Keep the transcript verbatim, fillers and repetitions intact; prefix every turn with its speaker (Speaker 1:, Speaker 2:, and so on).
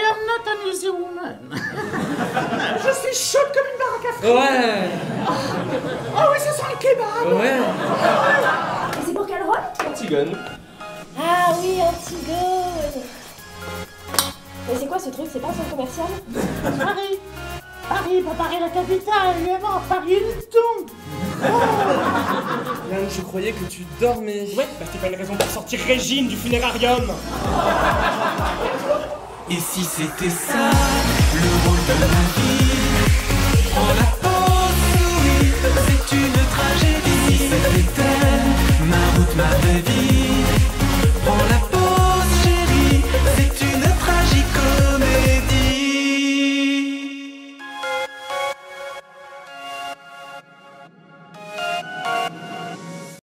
Speaker 1: am not an easy woman. Je suis chaude comme une baraque à frites.
Speaker 2: Ouais.
Speaker 1: Oh oui, ça sent le kebab.
Speaker 2: Ouais.
Speaker 3: Et c'est pour quel rôle?
Speaker 2: Antigone.
Speaker 3: Ah oui, Antigone. Mais c'est quoi ce truc? C'est pas un centre commercial?
Speaker 1: Paris. Paris, pas Paris la capitale, évidemment. Paris Hilton.
Speaker 2: Yann, je croyais que tu dormais.
Speaker 4: Ouais, bah c'était pas une raison pour sortir Régine du funérarium.
Speaker 5: Et si c'était ça, le rôle de la vie, en